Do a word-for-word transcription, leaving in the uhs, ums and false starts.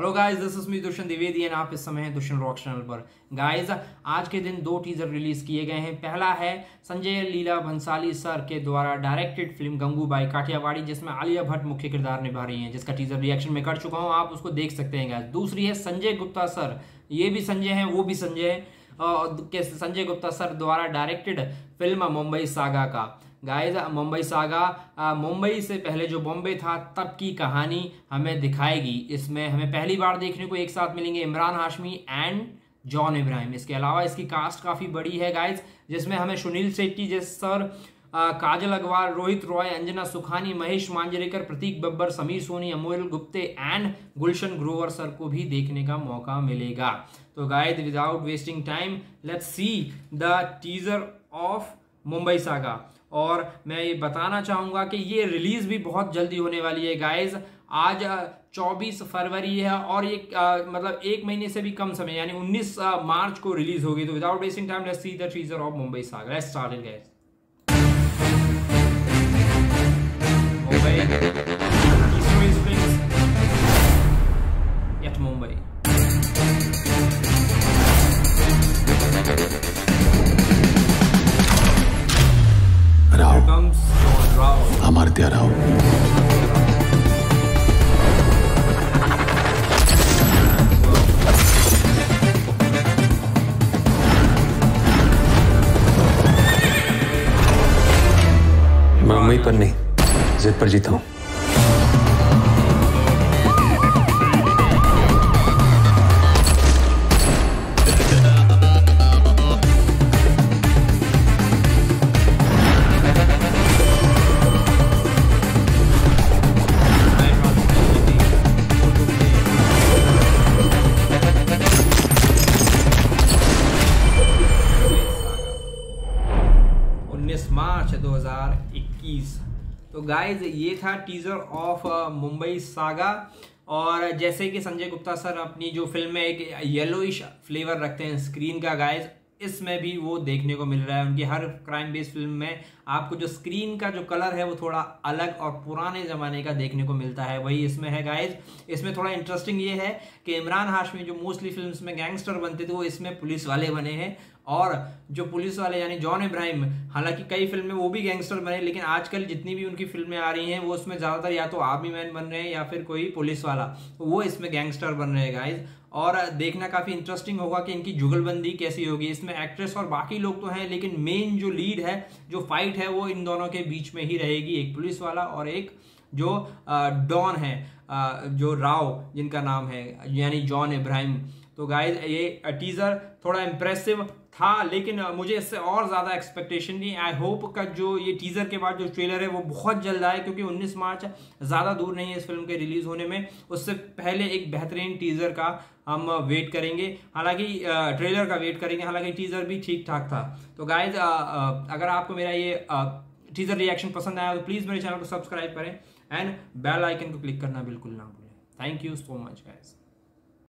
Hello guys, this is me Dushyant Dwivedi and आप इस समय हैं दुष्यंत रॉक चैनल पर। गाइस, आज के दिन दो टीजर रिलीज किए गए हैं। पहला है संजय लीला भंसाली सर के द्वारा डायरेक्टेड फिल्म गंगूबाई काठियावाड़ी, जिसमें आलिया भट्ट मुख्य किरदार निभा रही हैं, जिसका टीजर रिएक्शन में कर चुका हूं, आप उसको देख सकते हैं गाइस। दूसरी है संजय गुप्ता सर, ये भी संजय हैं वो भी संजय हैं, के संजय गुप्ता सर द्वारा डायरेक्टेड फिल्म मुंबई सागा का। गाइस, मुंबई सागा मुंबई से पहले जो बॉम्बे था तब की कहानी हमें दिखाएगी। इसमें हमें पहली बार देखने को एक साथ मिलेंगे इमरान हाशमी एंड जॉन इब्राहिम। इसके अलावा इसकी कास्ट काफ़ी बड़ी है गाइस, जिसमें हमें सुनील शेट्टी जैसे sir, Kajal Aggarwal, Rohit Roy, Anjana Sukhani, Mahesh Manjrekar, Prateik Babbar, Sameer Soni, Amol Gupte and Gulshan Grover sir को भी देखने का मौका मिलेगा। तो guys, without wasting time let's see the teaser of Mumbai saga. और मैं ये बताना चाहूंगा कि ये रिलीज भी बहुत जल्दी होने वाली है गाइस। आज चौबीस फरवरी है और ये मतलब एक महीने से भी कम समय यानी उन्नीस मार्च को रिलीज होगी। तो without wasting time let's see the teaser of Mumbai saga. Let's start it guys. Mumbai at Mumbai. Amartya Rao, मैं उम्मीद पर नहीं, जिद पर जीता हूं। उन्नीस मार्च दो हज़ार इक्कीस। तो गाइज, ये था टीजर ऑफ मुंबई सागा। और जैसे कि संजय गुप्ता सर अपनी जो फिल्म में एक येलोइश फ्लेवर रखते हैं स्क्रीन का गाइज, इसमें भी वो देखने को मिल रहा है। उनकी हर क्राइम बेस्ड फिल्म में आपको जो स्क्रीन का जो कलर है वो थोड़ा अलग और पुराने जमाने का देखने को मिलता है, वही इसमें है गाइज। इसमें थोड़ा इंटरेस्टिंग ये है कि इमरान हाशमी जो मोस्टली फिल्म्स में गैंगस्टर बनते थे वो इसमें पुलिस वाले बने हैं। और जो पुलिस वाले यानी जॉन इब्राहिम, हालांकि कई फिल्में वो भी गैंगस्टर बने, लेकिन आजकल जितनी भी उनकी फिल्में आ रही हैं वो उसमें ज्यादातर या तो आर्मी मैन बन रहे हैं या फिर कोई पुलिस वाला, तो वो इसमें गैंगस्टर बन रहे हैं गाइज। और देखना काफी इंटरेस्टिंग होगा कि इनकी जुगलबंदी कैसी होगी। इसमें एक्ट्रेस और बाकी लोग तो हैं, लेकिन मेन जो लीड है, जो फाइट है, वो इन दोनों के बीच में ही रहेगी, एक पुलिस वाला और एक जो डॉन है, जो राव जिनका नाम है, यानी जॉन इब्राहिम। तो गाइज, ये टीजर थोड़ा इम्प्रेसिव था, लेकिन मुझे इससे और ज्यादा एक्सपेक्टेशन नहीं। आई होप का जो ये टीजर के बाद जो ट्रेलर है वो बहुत जल्द आए, क्योंकि उन्नीस मार्च ज्यादा दूर नहीं है इस फिल्म के रिलीज होने में। उससे पहले एक बेहतरीन टीजर का हम वेट करेंगे, हालांकि ट्रेलर का वेट करेंगे, हालांकि टीजर भी ठीक ठाक था। तो गाइज, अगर आपको मेरा ये टीजर रिएक्शन पसंद आया तो प्लीज मेरे चैनल को सब्सक्राइब करें एंड बेल आइकन को क्लिक करना बिल्कुल ना भूलें। Thank you so much guys.